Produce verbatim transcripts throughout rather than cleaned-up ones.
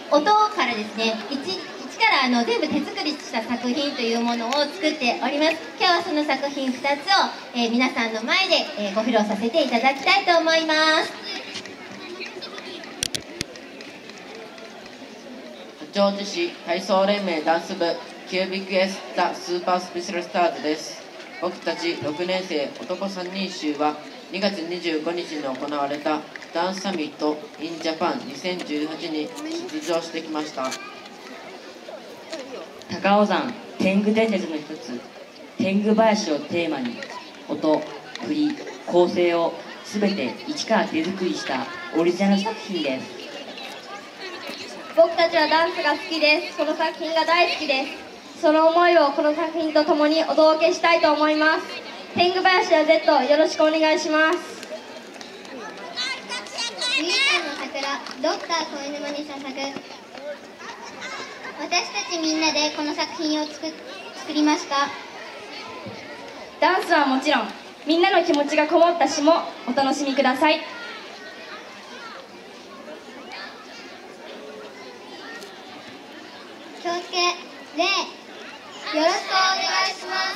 音からですね、一一からあの全部手作りした作品というものを作っております。今日はその作品ふたつを、えー、皆さんの前で、えー、ご披露させていただきたいと思います。 八王子市体操連盟ダンス部キュービック S ザ・スーパースペシャルスターズです。僕たちろくねん生男さんにん衆はにがつにじゅうごにちに行われたダンスサミット in ジャパンにせんじゅうはちに出場してきました。 高尾山天狗伝説の一つ、天狗林をテーマに音、振り、構成をすべて一から手作りしたオリジナル作品です。 僕たちはダンスが好きです。この作品が大好きです。その思いをこの作品とともにお届けしたいと思います。天狗林や Z よろしくお願いします。 みーちゃんの桜、ドクター小沼に捧ぐ。私たちみんなでこの作品を作作りました。 ダンスはもちろん、みんなの気持ちがこもった詩もお楽しみください。 京介、礼、よろしくお願いします。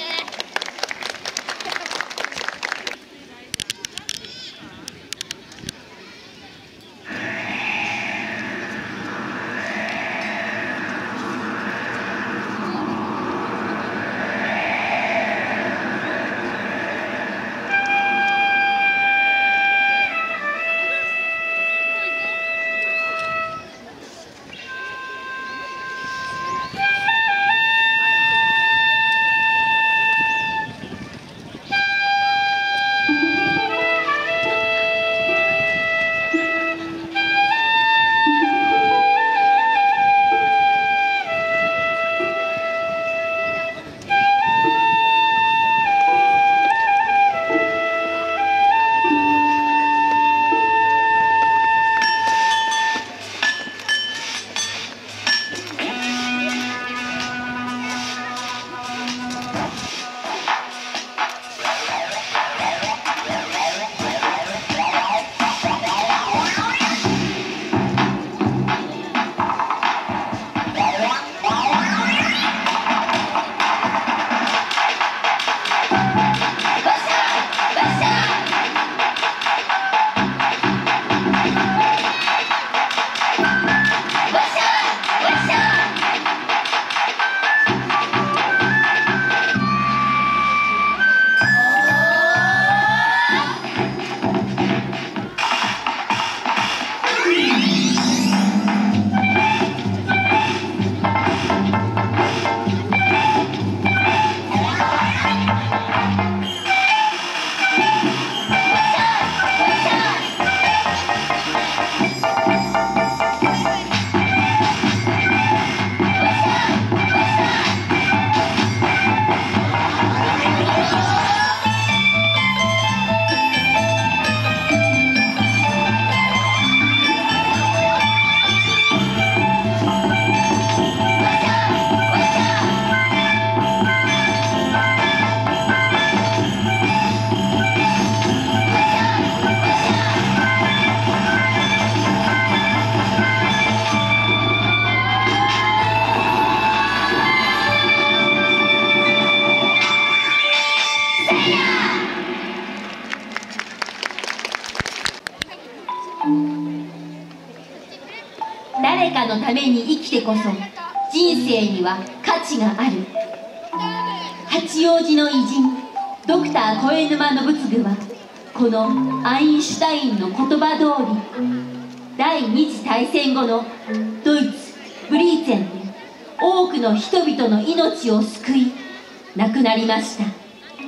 誰かのために生きてこそ人生には価値がある。八王子の偉人ドクター小江沼信次はこのアインシュタインの言葉通り、第二次大戦後のドイツブリーツェンで多くの人々の命を救い亡くなりました。 桜、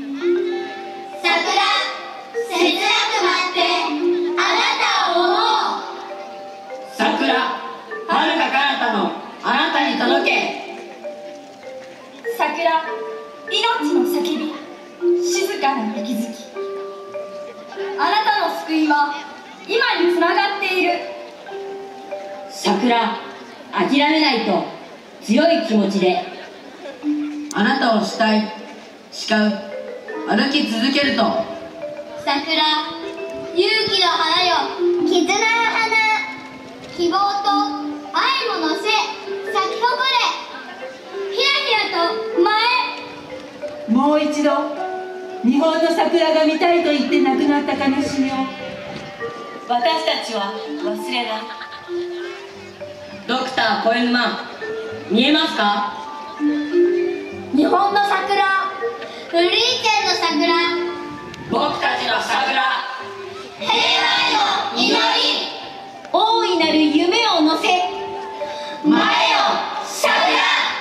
切なく待ってあなたを思う。 桜、遥か彼方のあなたに届け。 桜、命の叫び、静かな息づき。あなたの救いは今につながっている。 桜、諦めないと強い気持ちであなたを慕い誓う、歩き続けると。 桜、勇気の花よ、絆の花、希望と愛もう一度日本の桜が見たいと言って亡くなった悲しみを私たちは忘れない。 ドクター小江沼、見えますか？ 日本の桜、フリーチェンの桜、 僕たちの桜、 平和への祈り、 大いなる夢を乗せ、 前よ桜。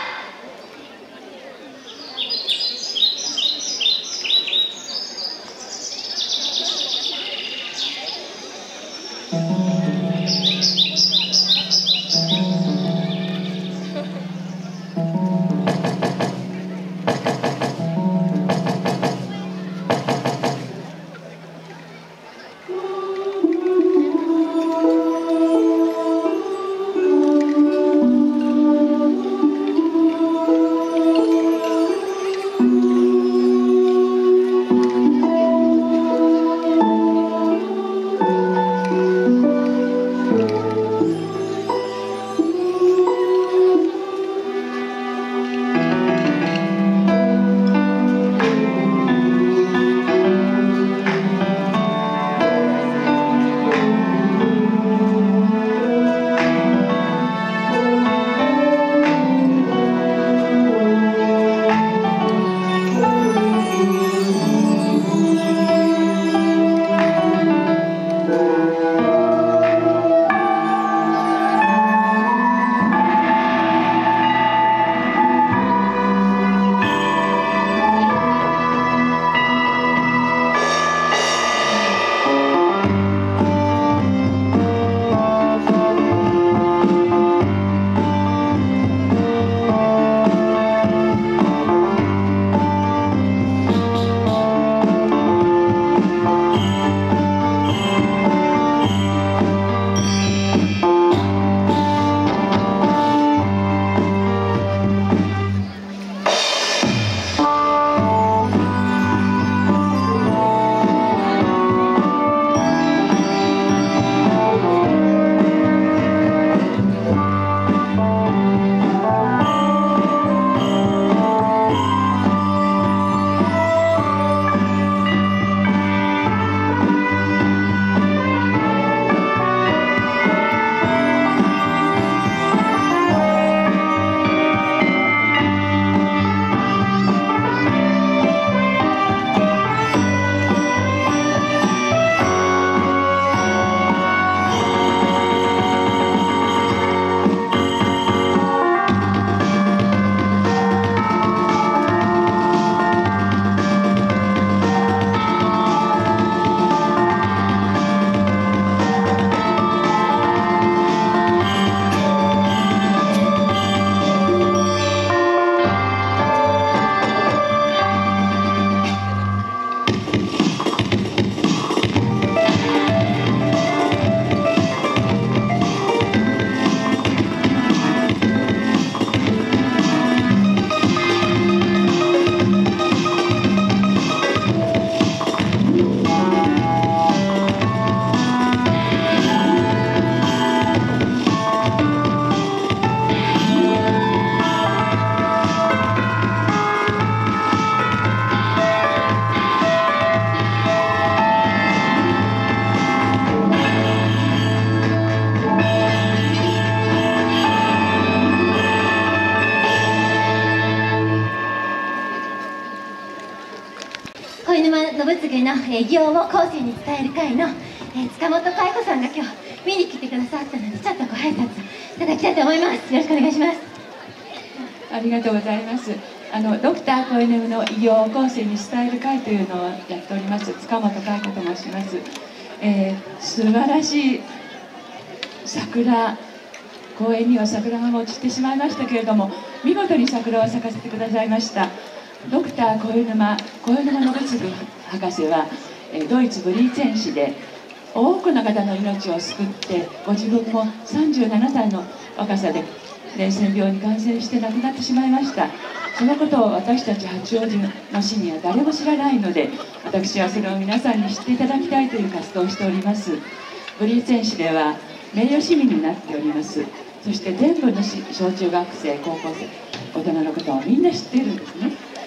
の偉業を後世に伝える会の、えー、塚本佳代子さんが今日見に来てくださったので、ちょっとご挨拶いただきたいと思います。よろしくお願いします。 ありがとうございます。あのドクター小江の偉業を後世に伝える会というのをやっております塚本佳代子と申します。えー、素晴らしい桜、公園には桜が落ちてしまいましたけれども、見事に桜を咲かせてくださいました。ドクター小江沼小江沼信次博士は、えー、ドイツブリーツェン市で多くの方の命を救って、ご自分もさんじゅうななさいの若さで伝染病に感染して亡くなってしまいました。そのことを私たち八王子の市には誰も知らないので、私はそれを皆さんに知っていただきたいという活動をしております。ブリーツェン市では名誉市民になっております。そして全部の小中学生、高校生、大人のことをみんな知っているんですね。ぜひ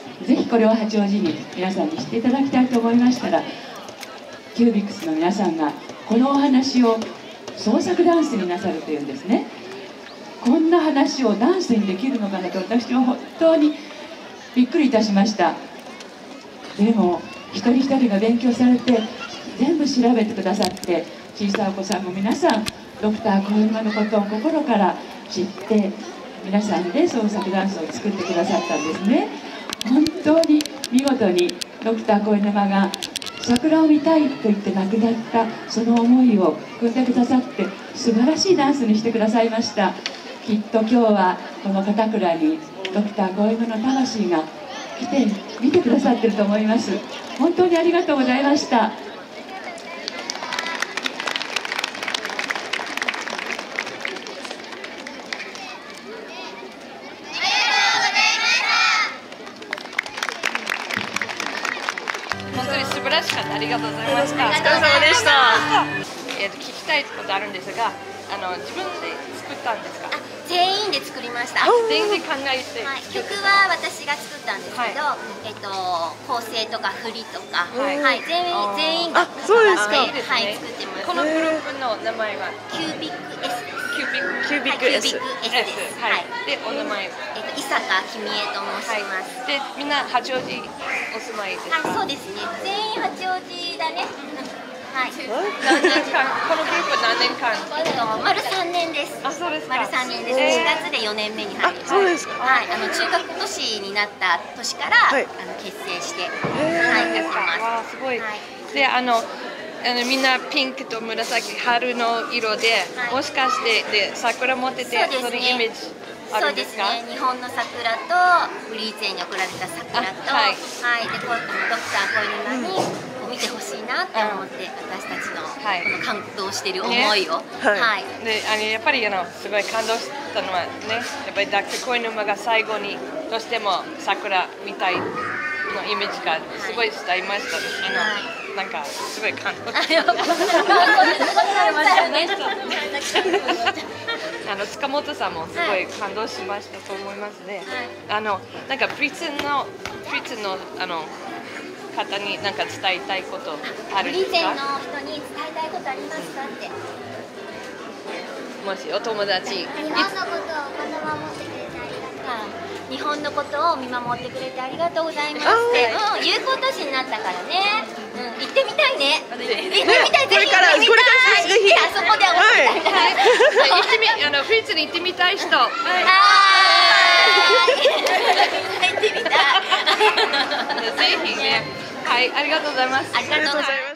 これを八王子に皆さんに知っていただきたいと思いましたら、キュービックスの皆さんがこのお話を創作ダンスになさるというんですね。こんな話をダンスにできるのかなと私は本当にびっくりいたしました。でも一人一人が勉強されて全部調べてくださって、小さいお子さんも皆さんドクター小沼のことを心から知って皆さんで創作ダンスを作ってくださったんですね。本当に見事にドクター小沼が桜を見たいと言って亡くなったその思いを汲んでくださって素晴らしいダンスにしてくださいました。きっと今日はこの片倉にドクター小沼の魂が来て見てくださってると思います。本当にありがとうございました。 本当に素晴らしかった。ありがとうございました。お疲れ様でした。 えっと聞きたいことあるんですが、あの自分で作ったんですか？ 全員で作りました。 全員で考えて、 はい、曲は私が作ったんですけど、はい、えっと構成とか振りとか、はい、はい、全員全員がそうですか。 はい、作ってます。 このグループの名前はキュービック S です。 キュービックキュービック S です。 はい。でお名前はえっと伊坂君江と申します。 でみんな八王子お住まいですか？ はい、そうですね。全員八王子だね。はい。 何年間このグループ何年間？ 丸三年です。 あ、そうですか。 丸三年です。しがつでよねんめに入ります。 そうですか。 はい、あの中学都市になった年から、はい、あの結成して、はい、やってます。 すごい。で、あの。あのみんなピンクと紫春の色で、はい、もしかしてで桜持ってて、そのイメージあるんですか？ そうですね。日本の桜とフリーツェに送られた桜と、はい、はい、でこうドクター小沼にこう見てほしいなって思って、私たちのこの感動している思いを、 ね、はい、であのやっぱりあのすごい感動したのはね、やっぱりドクター小沼が最後にどうしても桜みたいのイメージがすごい伝わりました。あの、はい、なんかすごい感動。あの塚本さんもすごい感動しましたと思いますね。はい、あのなんかプリッツのプリッツのあの方になんか伝えたいことあるんですか？プリッツの人に伝えたいことありますかって。もしお友達。 日本のことを言葉を持ってくれてありがとう。日本のことを見守ってくれてありがとうございますって、うん、有効都市になったからね、うん、行ってみたいね、行ってみたい、ぜひ行ってみたい、ぜひあそこで思ってたみたい、 行ってみ、あのフリッツに行ってみたい人、はーい、行ってみたい、 ぜひね、はい、ありがとうございます。 ありがとうございます。